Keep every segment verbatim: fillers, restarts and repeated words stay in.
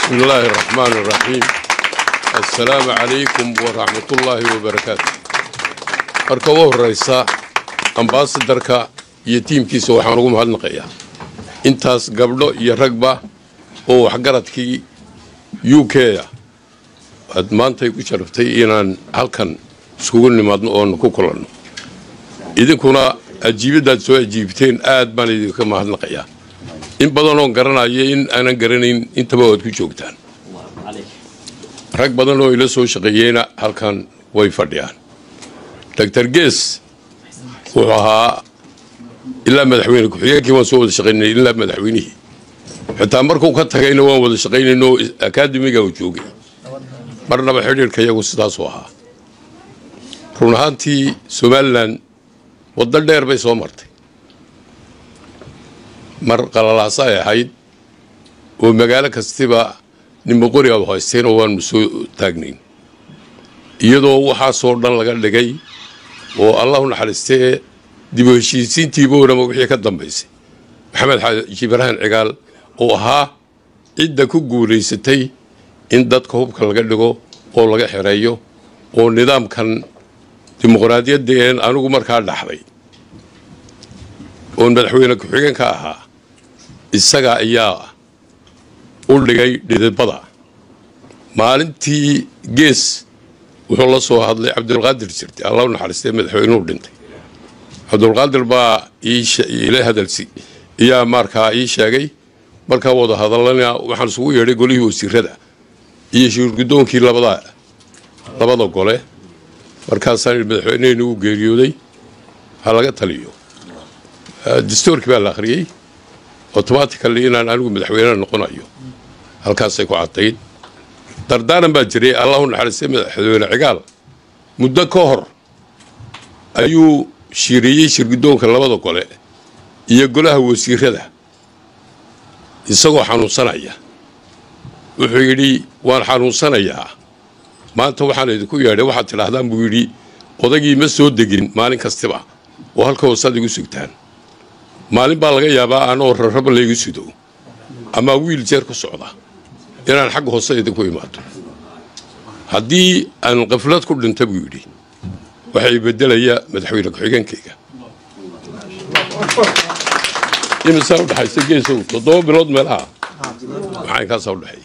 بسم الله الرحمن الرحيم. السلام عليكم ورحمة الله وبركاته. أركوه الرئيسة أمباسدركا يتيم كيسو وحنقوم هالنقية انتاس قبله يرقبه هو حقرتكي يوكيا أدمانتي كشرفتي إنان هالكن سكون ما دنون كوكلن إذا كنا أجيب داد سو أجيبتين آد بان إذا كما هالنقية إن بدلون قرنا يين أنا قرنين أنت بعد كشوكتان رك بدلون إلى سو شقينا هالكن ويفرديان دكتور جيس وها إلا مدحوينه كحياك ما سوى شقينا إلا مدحوينه حتى مركو كتغينا وان شقينا إنه أكاديمي جوجوجي مرنا بحرير كيا وستاسوها رونهانتي سومالان وضل دير بي سو مرتي مر قلالاساي حيد ومقالة كستيبا نمقوري أو هايستين وان مسو تاقنين iyadoo waxa soo dhan laga dhigay oo Allahu naxariistay dib u heshiisiintii boorama wixii ka dambeysay maxamed jibraan cigaal oo ahaa cidda ku guuleysatay in dadka hubka laga dhigo oo laga xireeyo oo nidaamkan dimuqraadiyadda ee anigu markaa dhaxlay oo madaxweyne ku xigeenka ahaa isaga ayaa u dhigay dhidibada maalintii gees wuxuu la soo hadlay Cabdulqaadir jirtay Allahu naxariistay madaxweynuhu dhintay Cabdulqaadir baa ilaa hadalsi iyo markaa ii sheegay markaa wada hadalana waxaan isugu yeedhay golihii wasiirada iyo shirgudoonkii labada labada gole markaasaan madaxweynuhu u geeriyooday ha laga taliyo dastuurkii baa la akhriyay automatically inaan anigu madaxweyne noqonayo halkaasay ku cadayd dardaaran baa jiray Allahu naxariistay madaxweyne cigaal muddo ka hor ayuu shiriyay shirgudoonka labada gole iyo golaha wasiirada isagoo xanuunsanaya wuxuu yiri waan xanuunsanayaa maanta waxaan idinku yeedhay waxa tilaahdaan buu yiri odagii ma soo degin maalin kastaba oo halka hoosad igu sugtaan maalin baa laga yaabaa anoo rarrab la igu sido ama wiil jeer ku socda inaan xaq hoose idinku imaado haddii aan qaflad ku dhinta buu yiri waxay bedelaya madaxweyne ku xigeenkayga imisa u dhaxaysa geesow toddoba bilood meelaha waxaan ka soo dhaxay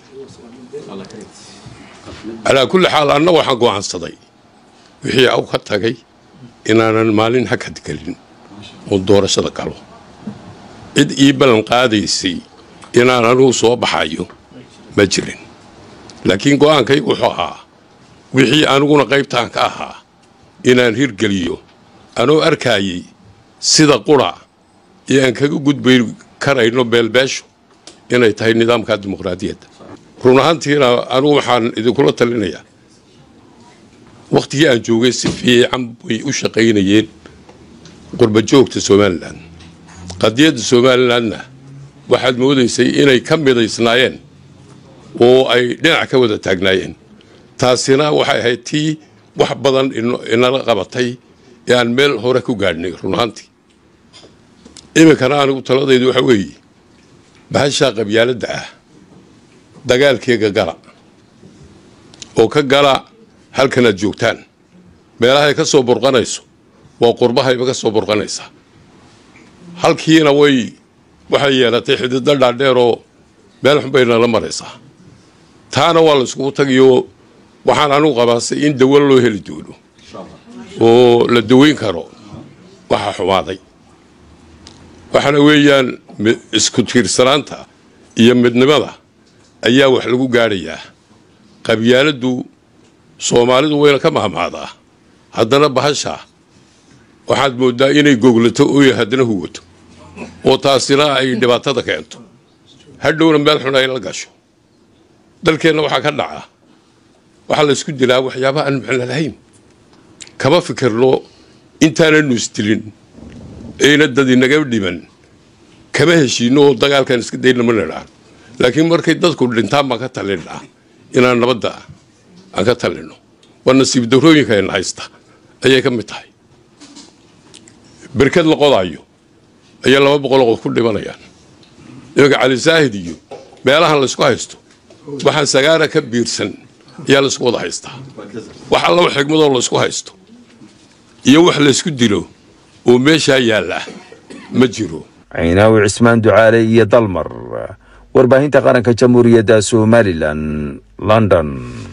ala kulli xaal anna waxaan go'aansaday wixii aw ka tagay inaanan maalin hakad galin oo doorashada galo cid ii balan qaadaysay inaan anigu soo baxayo ma jirin laakiin go'aankaygu wuxuu ahaa wixii aniguna qaybtaan ka ahaa inaan hirgeliyo anoo arkayay sida qura ee aan kaga gudbay karayno beelbeesho inay tahay nidaamka dimuqraadiyadda run ahaantiina anigu waxaan idinkula talinayaa waqtigii aan joogay si fiican bay u shaqaynayeen qurba joogta Soomaaliland qadiyadda Soomaalilandna waxaad moodaysay inay ka midaysnaayeen oo ay dhinac ka wada taagnaayeen taasina waxay ahayd tii wax badan inala qabatay yaan meel hore ku gaadhnay run ahaantii imikana anigu taladaydu waxa weeye bahasha qabyaaladda ah dagaalkeega gala oo ka gala halkan aad joogtaan meelaha ay ka soo burqanayso waa qurbahayba ka soo burqanaysa halkiina way waxay yeelatay xididda dhaadheer oo meel xun bay nala maraysaa taana waa la iskugu tagayo waxaan anigu qabaasay in dawo loo heli doono oo la daweyn karo waxa xumaaday waxana weeyaan isku tiirsanaanta iyo midnimada ayaa wax lagu gaarayaa qabyaaladdu Soomaalidu wayna ka mahmaadaa haddana bahasha waxaad moodaa inay goglato oo haddana huwato oo taasina ay dhibaatada keento hadhowna meel xun ay la gasho dalkeena waxa ka dhaca waxa la isku dilaa waxyaabo aan macna lahayn kama fikirno intaana nustilin ayna dad inaga dhiman kama heshiino dagaalkan iska dayna ma leeyahay laakiin markay dadku dhintaan ma ka talinaa inaan nabadda aan ka talino wana nasiib darooyinka ay haysta ayay ka mid tahay بركض لقضايو أي الله بقول قف كل بنيان يقع على زاهد يو بيلاها اللي سكايستو waxaan sagaara ka biirsan yaa la isku wada haystaa wax alla wax xigmadoo la isku haysto iyo wax la isku dilo oo meesha yaala ma jiro. Aynaawi Cismaan Ducaale iyo Dalmar warbaahinta qaranka Jamhuuriyadda Somaliland, London.